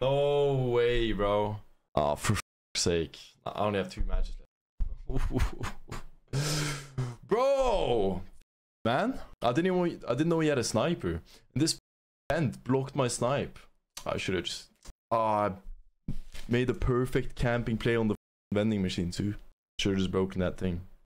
No way, bro. Oh, for fuck's sake. I only have 2 matches left. Bro! Man, I didn't know he had a sniper. And this vent blocked my snipe. I should have just... I made a perfect camping play on the vending machine too. Should have just broken that thing.